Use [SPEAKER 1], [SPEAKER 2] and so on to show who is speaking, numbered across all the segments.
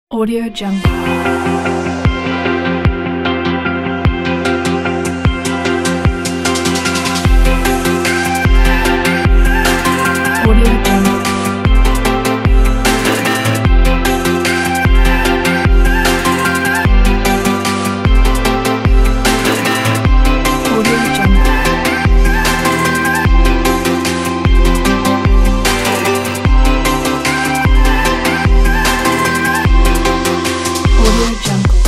[SPEAKER 1] Audio Jungle. Audio Jungle. Audio Jungle. Audio Jungle.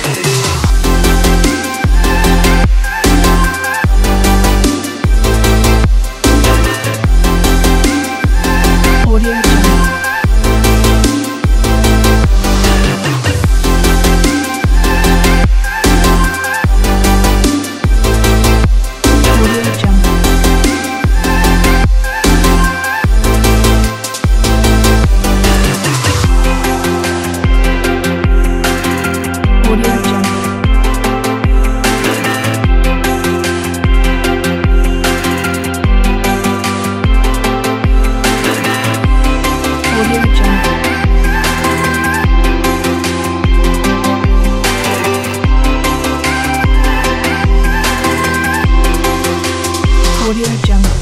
[SPEAKER 1] Audio Jungle. Audio Jungle. Audio Jungle. Audio Jungle. Audio Jungle.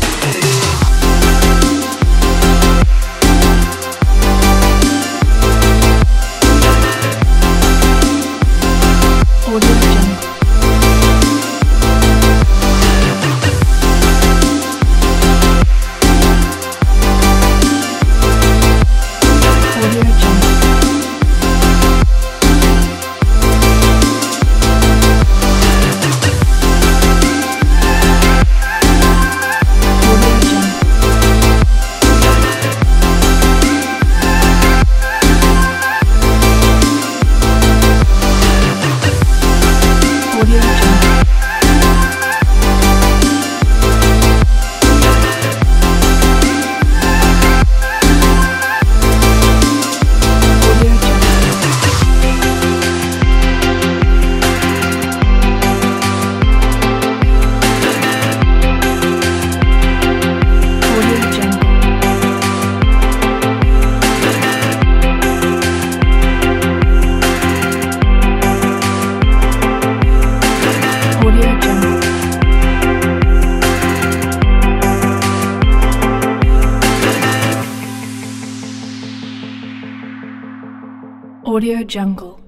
[SPEAKER 1] Audio Jungle. Audio Jungle. Audio Jungle. Audio Jungle. Audio Jungle. Audio Jungle. Audio Jungle. Audio Jungle.